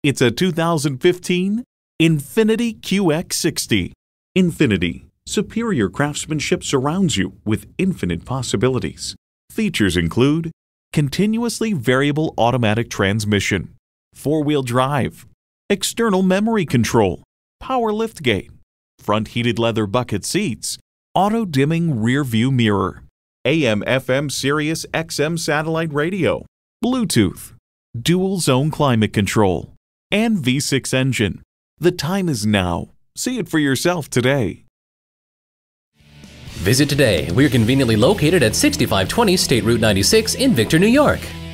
It's a 2015 INFINITI QX60. INFINITI. Superior craftsmanship surrounds you with infinite possibilities. Features include continuously variable automatic transmission, four-wheel drive, external memory control, power liftgate, front heated leather bucket seats, auto-dimming rear-view mirror, AM/FM Sirius XM satellite radio, Bluetooth, dual-zone climate control, and V6 engine. The time is now. See it for yourself today. Visit today. We're conveniently located at 6520 State Route 96 in Victor, New York.